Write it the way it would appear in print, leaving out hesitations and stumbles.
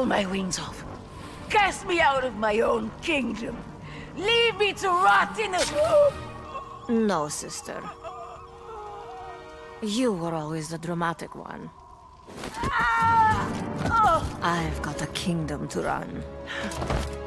pull my wings off. Cast me out of my own kingdom. Leave me to rot in a... No, sister. You were always the dramatic one. Ah! Oh! I've got a kingdom to run.